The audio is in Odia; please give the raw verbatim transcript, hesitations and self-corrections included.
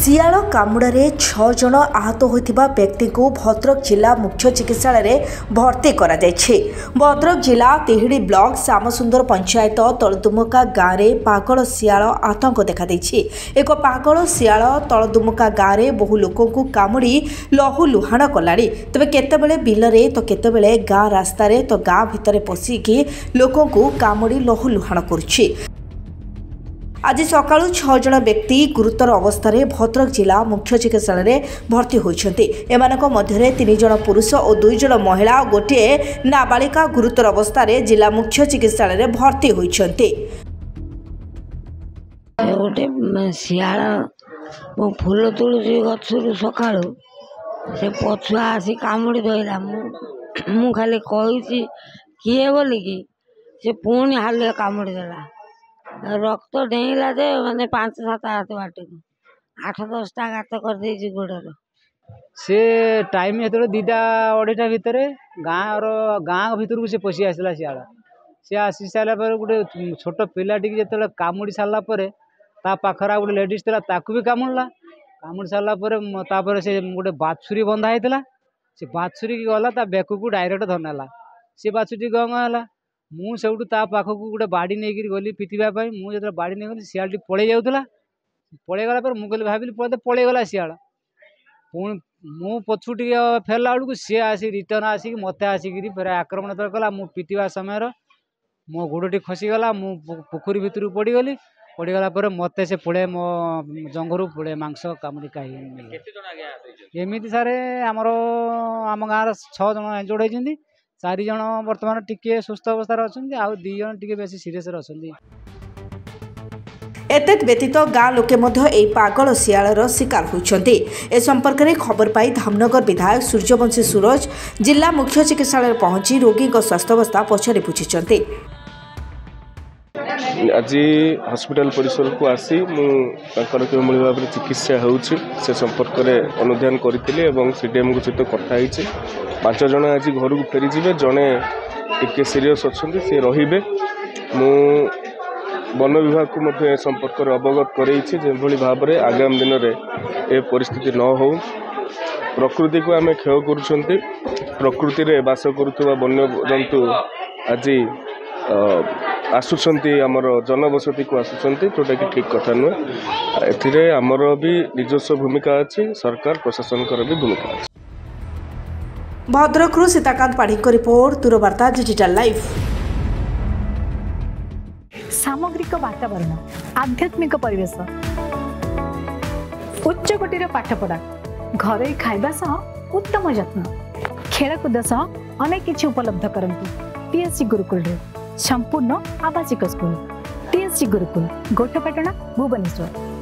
ଶିଆଳ କାମୁଡ଼ାରେ ଛଅ ଜଣ ଆହତ ହୋଇଥିବା ବ୍ୟକ୍ତିଙ୍କୁ ଭଦ୍ରକ ଜିଲ୍ଲା ମୁଖ୍ୟ ଚିକିତ୍ସାଳୟରେ ଭର୍ତ୍ତି କରାଯାଇଛି। ଭଦ୍ରକ ଜିଲ୍ଲା ତିହିଡ଼ି ବ୍ଲକ ଶ୍ୟାମସୁନ୍ଦର ପଞ୍ଚାୟତ ତଳଦୁମୁକା ଗାଁରେ ପାଗଳ ଶିଆଳ ଆତଙ୍କ ଦେଖାଦେଇଛି। ଏକ ପାଗଳ ଶିଆଳ ତଳଦୁମୁକା ଗାଁରେ ବହୁ ଲୋକଙ୍କୁ କାମୁଡ଼ି ଲହୁ ଲୁହାଣ କଲାଣି। ତେବେ କେତେବେଳେ ବିଲରେ ତ କେତେବେଳେ ଗାଁ ରାସ୍ତାରେ ତ ଗାଁ ଭିତରେ ପଶିକି ଲୋକଙ୍କୁ କାମୁଡ଼ି ଲହୁ ଲୁହାଣ କରୁଛି। ଆଜି ସକାଳୁ ଛଅ ଜଣ ବ୍ୟକ୍ତି ଗୁରୁତର ଅବସ୍ଥାରେ ଭଦ୍ରକ ଜିଲ୍ଲା ମୁଖ୍ୟ ଚିକିତ୍ସାଳୟରେ ଭର୍ତ୍ତି ହୋଇଛନ୍ତି। ଏମାନଙ୍କ ମଧ୍ୟରେ ତିନି ଜଣ ପୁରୁଷ ଓ ଦୁଇ ଜଣ ମହିଳା ଓ ଗୋଟିଏ ନାବାଳିକା ଗୁରୁତର ଅବସ୍ଥାରେ ଜିଲ୍ଲା ମୁଖ୍ୟ ଚିକିତ୍ସାଳୟରେ ଭର୍ତ୍ତି ହୋଇଛନ୍ତି। ଗୋଟେ ଶିଆଳ ମୁଁ ଫୁଲ ତୋଳୁଛି ଗଛରୁ ସକାଳୁ ସେ ପଛୁଆ ଆସି କାମୁଡ଼ି ଧଇଲା। ମୁଁ ମୁଁ ଖାଲି କହିଛି କିଏ ବୋଲିକି ସେ ପୁଣି ହାଲିଆ କାମୁଡ଼ି ଦେଲା। ରକ୍ତ ଡେଇଁଲା ଯେ ମାନେ ପାଞ୍ଚ ସାତ ହାତ ବାଟକୁ ଆଠ ଦଶଟା ଗାତ କରିଦେଇଛି ଗୋଡ଼ର। ସେ ଟାଇମ୍ ଯେତେବେଳେ ଦୁଇଟା ଅଢ଼େଇଟା ଭିତରେ ଗାଁର ଗାଁ ଭିତରକୁ ସେ ପଶି ଆସିଲା ଶିଆଳ। ସେ ଆସି ସାରିଲା ପରେ ଗୋଟେ ଛୋଟ ପିଲାଟିକି ଯେତେବେଳେ କାମୁଡ଼ି ସାରିଲା ପରେ ତା ପାଖରେ ଆଉ ଗୋଟେ ଲେଡ଼ିଜ୍ ଥିଲା, ତାକୁ ବି କାମୁଡ଼ିଲା। କାମୁଡ଼ି ସାରିଲା ପରେ ତାପରେ ସେ ଗୋଟେ ବାଛୁରୀ ବନ୍ଧା ହେଇଥିଲା, ସେ ବାଛୁରୀକି ଗଲା ତା ବେକକୁ ଡାଇରେକ୍ଟ ଧରିନେଲା। ସେ ବାଛୁରୀ ଗଁ ଗଁ ହେଲା। ମୁଁ ସେଇଠୁ ତା ପାଖକୁ ଗୋଟେ ବାଡ଼ି ନେଇକରି ଗଲି ପିଟିବା ପାଇଁ। ମୁଁ ଯେତେବେଳେ ବାଡ଼ି ନେଇଗଲି ଶିଆଳଟି ପଳେଇ ଯାଉଥିଲା। ପଳେଇଗଲା ପରେ ମୁଁ କହିଲି ଭାବିଲି ପଳେଇ ପଳେଇଗଲା ଶିଆଳ। ପୁଣି ମୁଁ ପଛକୁ ଟିକେ ଫେରିଲା ବେଳକୁ ସିଏ ଆସି ରିଟର୍ନ ଆସିକି ମୋତେ ଆସିକିରି ଫେରେ ଆକ୍ରମଣ ଯେତେବେଳେ କଲା, ମୁଁ ପିଟିବା ସମୟରେ ମୋ ଗୋଡ଼ଟି ଖସିଗଲା। ମୁଁ ପୋଖରୀ ଭିତରକୁ ପଡ଼ିଗଲି। ପଡ଼ିଗଲା ପରେ ମୋତେ ସେ ପୁଳେ ମୋ ଜଙ୍ଘରୁ ପୁଳେ ମାଂସ କାମୁଡ଼ି ଖାଇ ଏମିତି ସାରେ ଆମର ଆମ ଗାଁର ଛଅ ଜଣ ଏଞ୍ଜୋର୍ଡ ହେଇଛନ୍ତି। ଚାରି ଜଣ ବର୍ତ୍ତମାନ ଟିକିଏ ସୁସ୍ଥ ଅବସ୍ଥାରେ ଅଛନ୍ତି, ଆଉ ଦୁଇ ଜଣ ଟିକେ ବେଶୀ ସିରିୟସରେ ଅଛନ୍ତି। ଏତଦ୍ ବ୍ୟତୀତ ଗାଁ ଲୋକେ ମଧ୍ୟ ଏହି ପାଗଳ ଶିଆଳର ଶିକାର ହୋଇଛନ୍ତି। ଏ ସମ୍ପର୍କରେ ଖବର ପାଇ ଧାମନଗର ବିଧାୟକ ସୂର୍ଯ୍ୟବଂଶୀ ସୁରଜ ଜିଲ୍ଲା ମୁଖ୍ୟ ଚିକିତ୍ସାଳୟରେ ପହଞ୍ଚି ରୋଗୀଙ୍କ ସ୍ୱାସ୍ଥ୍ୟାବସ୍ଥା ପଚାରି ବୁଝିଛନ୍ତି। ଆଜି ହସ୍ପିଟାଲ ପରିସରକୁ ଆସି ମୁଁ ତାଙ୍କର କିଭଳି ଭାବରେ ଚିକିତ୍ସା ହେଉଛି ସେ ସମ୍ପର୍କରେ ଅନୁଧ୍ୟାନ କରିଥିଲି ଏବଂ ସିଡିଏମ୍ଙ୍କ ସହିତ କଥା ହେଇଛି। ପାଞ୍ଚ ଜଣ ଆଜି ଘରକୁ ଫେରିଯିବେ, ଜଣେ ଟିକେ ସିରିୟସ୍ ଅଛନ୍ତି, ସେ ରହିବେ। ମୁଁ ବନ ବିଭାଗକୁ ମଧ୍ୟ ଏ ସମ୍ପର୍କରେ ଅବଗତ କରେଇଛି ଯେଭଳି ଭାବରେ ଆଗାମୀ ଦିନରେ ଏ ପରିସ୍ଥିତି ନ ହେଉ। ପ୍ରକୃତିକୁ ଆମେ କ୍ଷୟ କରୁଛନ୍ତି। ପ୍ରକୃତିରେ ବାସ କରୁଥିବା ବନ୍ୟଜନ୍ତୁ ଆଜି ଆସୁଛନ୍ତି ଆମର ଜନବସତିକୁ ଆସୁଛନ୍ତି, ଯେଉଁଟାକି ଠିକ୍ କଥା ନୁହେଁ। ଏଥିରେ ଆମର ବି ନିଜସ୍ୱ ଭୂମିକା ଅଛି, ସରକାର ପ୍ରଶାସନଙ୍କର ବି ଭୂମିକା ଅଛି। ଭଦ୍ରକରୁ ସୀତାକାନ୍ତ ପାଢ଼ୀଙ୍କ ରିପୋର୍ଟ, ଦୂରବାର୍ତ୍ତା ଡିଜିଟାଲ ଲାଇଭ୍। ସାମଗ୍ରିକ ବାତାବରଣ, ଆଧ୍ୟାତ୍ମିକ ପରିବେଶ, ଉଚ୍ଚକୋଟୀର ପାଠପଢ଼ା, ଘରୋଇ ଖାଇବା ସହ ଉତ୍ତମ ଯତ୍ନ, ଖେଳକୁଦ ସହ ଅନେକ କିଛି ଉପଲବ୍ଧ କରନ୍ତୁ ଟିଏସ୍ସି ଗୁରୁକୁଳରେ। संपूर्ण आवासिक स्कूल टीएससी गुरुकुल गोठपाटଣା भुवनेश्वर।